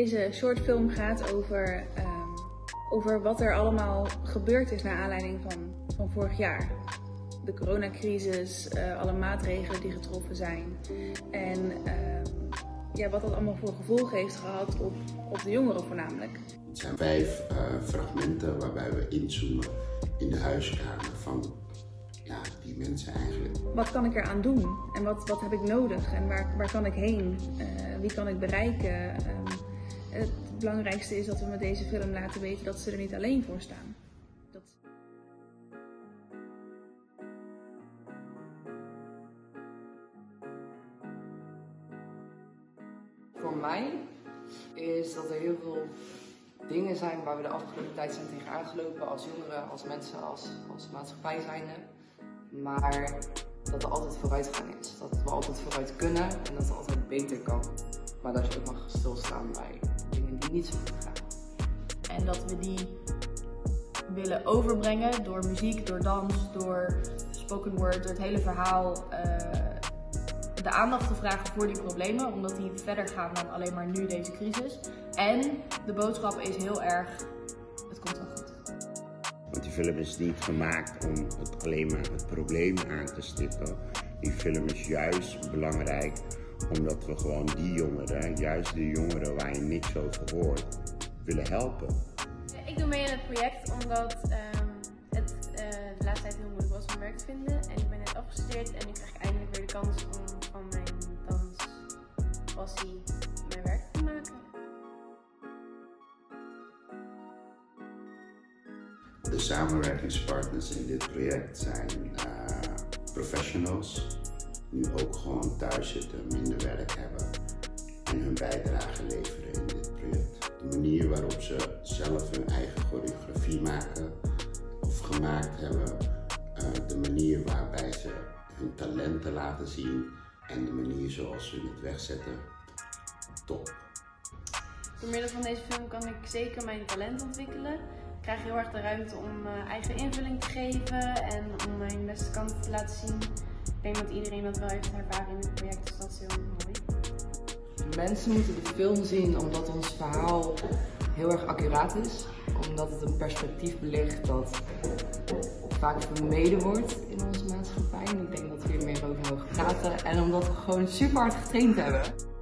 Deze shortfilm gaat over wat er allemaal gebeurd is naar aanleiding van vorig jaar. De coronacrisis, alle maatregelen die getroffen zijn en wat dat allemaal voor gevolgen heeft gehad op de jongeren voornamelijk. Het zijn 5 fragmenten waarbij we inzoomen in de huiskamer van die mensen eigenlijk. Wat kan ik eraan doen en wat heb ik nodig en waar kan ik heen? Wie kan ik bereiken? Het belangrijkste is dat we met deze film laten weten dat ze er niet alleen voor staan. Voor mij is dat er heel veel dingen zijn waar we de afgelopen tijd zijn tegen aangelopen als jongeren, als mensen, als maatschappij zijnde. Maar dat er altijd vooruitgang is, dat we altijd vooruit kunnen en dat het altijd beter kan. Maar dat je ook mag stilstaan bij dingen die niet zo goed gaan. En dat we die willen overbrengen door muziek, door dans, door spoken word, door het hele verhaal. De aandacht te vragen voor die problemen, omdat die verder gaan dan alleen maar nu deze crisis. En de boodschap is heel erg, het komt wel goed. Want die film is niet gemaakt om alleen maar het probleem aan te stippen. Die film is juist belangrijk omdat we gewoon die jongeren, juist de jongeren waar je niks over hoort, willen helpen. Ik doe mee aan het project omdat het de laatste tijd heel moeilijk was om werk te vinden. En ik ben net afgestudeerd en nu krijg ik eindelijk weer de kans om van mijn danspassie mijn werk te maken. De samenwerkingspartners in dit project zijn professionals, die ook gewoon thuis zitten, minder werk hebben en hun bijdrage leveren in dit project. De manier waarop ze zelf hun eigen choreografie maken of gemaakt hebben, de manier waarbij ze hun talenten laten zien en de manier zoals ze het wegzetten, top. Door middel van deze film kan ik zeker mijn talent ontwikkelen. Ik krijg heel erg de ruimte om eigen invulling te geven en om mijn beste kanten te laten zien. Ik denk dat iedereen dat wel heeft ervaren in het project, dus dat is heel mooi. Mensen moeten de film zien omdat ons verhaal heel erg accuraat is. Omdat het een perspectief belicht dat vaak vermeden wordt in onze maatschappij. En ik denk dat we hier meer over mogen praten. En omdat we gewoon super hard getraind hebben.